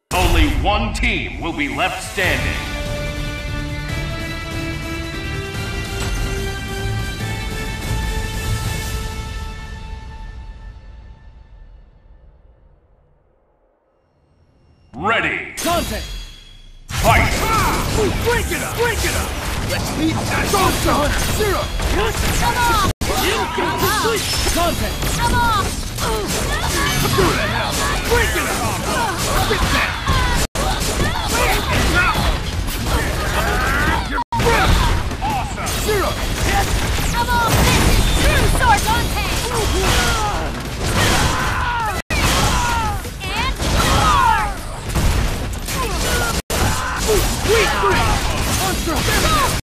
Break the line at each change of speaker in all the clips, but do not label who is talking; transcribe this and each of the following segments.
Only one team will be left standing. Ready.
Dante!
Fight!
Break it up! Break it up! Let's meet that Monster Hunter! Zero!
Come on!
Dante!
Come on!
Through the hell! Break it up! Spit that!
Awesome!
Zero!
Come on! This is true sword Dante! And four!
Sweet three! Monster Hunter!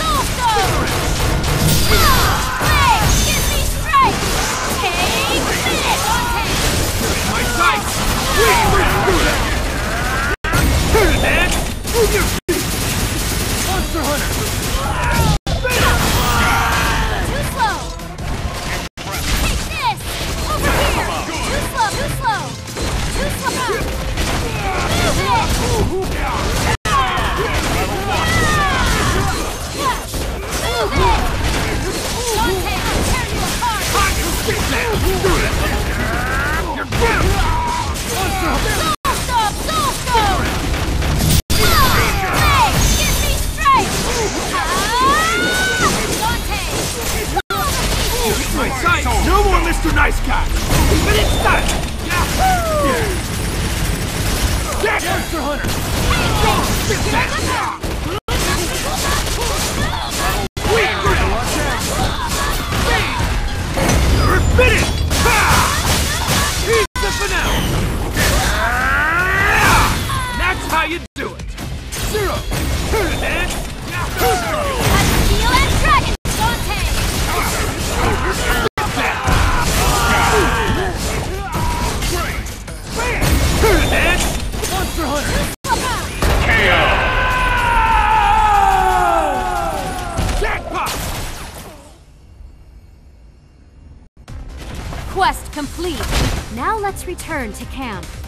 Hey! Give me strength! Take this, Dante!
My sight! Sweet three! Through that! Turn it, man! Move your feet! Monster Hunter!
Too slow! Take this! Over here! Too slow! Too slow! Too slow! Dante, I'll tear you apart!
Spit that! Through that! Monster Hunter!
Soul! Hey! Give me strength! Dante!
My sight! No more Mr. Nice Guy! Keep it inside! That Monster Hunter! Spit that! Sweet grip! Never finish! Here's the finale! That's how you do it! Zero! Turn it, man!
Steel and Dragon! Dante!
Turn it, man! Monster Hunter!
KO!
Jackpot!
Quest complete. Now let's return to camp.